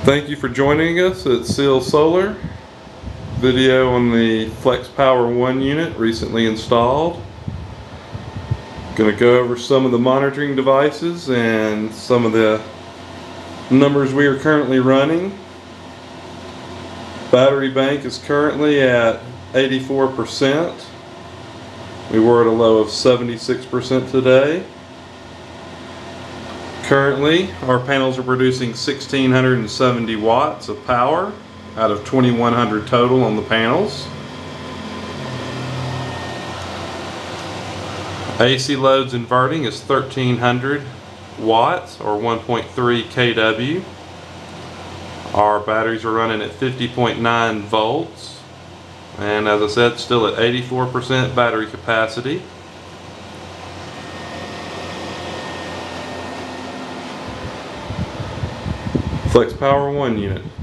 Thank you for joining us at SEALE Solar. Video on the FLEX-POWER ONE unit recently installed. Going to go over some of the monitoring devices and some of the numbers we are currently running. Battery bank is currently at 84%. We were at a low of 76% today. Currently, our panels are producing 1,670 watts of power out of 2,100 total on the panels. AC loads inverting is 1,300 watts or 1.3 kW. Our batteries are running at 50.9 volts, and as I said, still at 84% battery capacity. FLEX-POWER ONE unit.